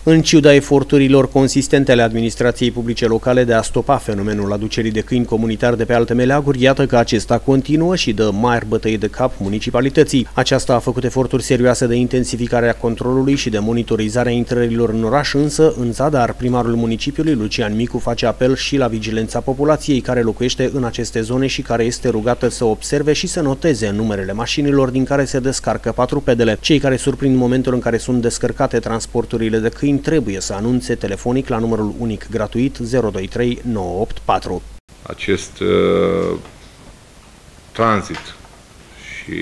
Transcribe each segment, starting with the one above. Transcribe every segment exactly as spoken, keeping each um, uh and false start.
În ciuda eforturilor consistente ale administrației publice locale de a stopa fenomenul aducerii de câini comunitari de pe alte meleaguri, iată că acesta continuă și dă mari bătăi de cap municipalității. Aceasta a făcut eforturi serioase de intensificare a controlului și de monitorizare a intrărilor în oraș, însă, în zadar, primarul municipiului, Lucian Micu, face apel și la vigilența populației care locuiește în aceste zone și care este rugată să observe și să noteze numerele mașinilor din care se descarcă patrupedele. Cei care surprind momentul în care sunt descărcate transporturile de câini trebuie să anunțe telefonic la numărul unic gratuit zero doi trei nouă opt patru. Acest uh, tranzit și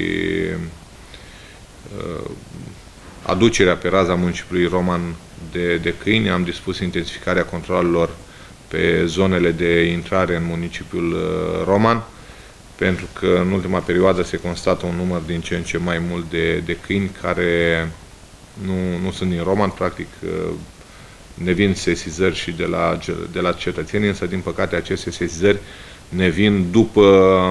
uh, aducerea pe raza municipiului Roman de, de câini, am dispus intensificarea controlelor pe zonele de intrare în municipiul uh, Roman, pentru că în ultima perioadă se constată un număr din ce în ce mai mult de, de câini care Nu, nu sunt din Roman, practic ne vin sesizări și de la, de la cetățenii, însă din păcate aceste sesizări ne vin după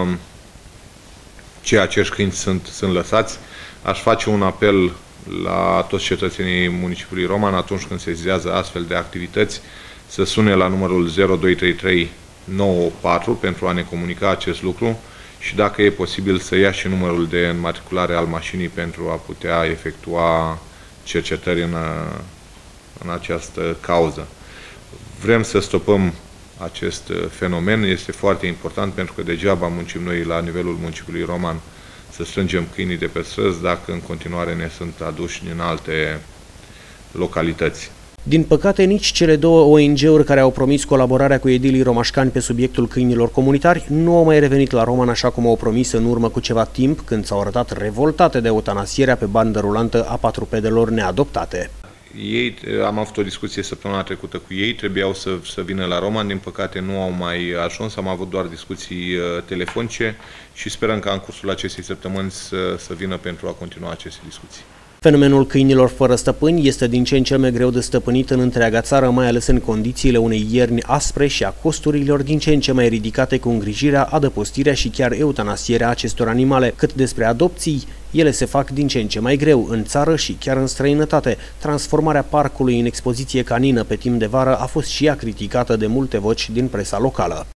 ce acești câini sunt, sunt lăsați. Aș face un apel la toți cetățenii municipiului Roman atunci când sesizează astfel de activități să sune la numărul zero doi trei trei nouă opt patru pentru a ne comunica acest lucru și dacă e posibil să ia și numărul de înmatriculare al mașinii pentru a putea efectua cercetări în, în această cauză. Vrem să stopăm acest fenomen, este foarte important pentru că degeaba muncim noi la nivelul municipiului Roman să strângem câinii de pe străzi dacă în continuare ne sunt aduși din alte localități. Din păcate, nici cele două O N G-uri care au promis colaborarea cu edilii romașcani pe subiectul câinilor comunitari nu au mai revenit la Roman așa cum au promis în urmă cu ceva timp, când s-au arătat revoltate de eutanasierea pe bandă rulantă a patrupedelor neadoptate. Ei, am avut o discuție săptămâna trecută cu ei, trebuiau să, să vină la Roman, din păcate nu au mai ajuns, am avut doar discuții telefonice și sperăm ca în cursul acestei săptămâni să, să vină pentru a continua aceste discuții. Fenomenul câinilor fără stăpâni este din ce în ce mai greu de stăpânit în întreaga țară, mai ales în condițiile unei ierni aspre și a costurilor din ce în ce mai ridicate cu îngrijirea, adăpostirea și chiar eutanasierea acestor animale. Cât despre adopții, ele se fac din ce în ce mai greu în țară și chiar în străinătate. Transformarea parcului în expoziție canină pe timp de vară a fost și ea criticată de multe voci din presa locală.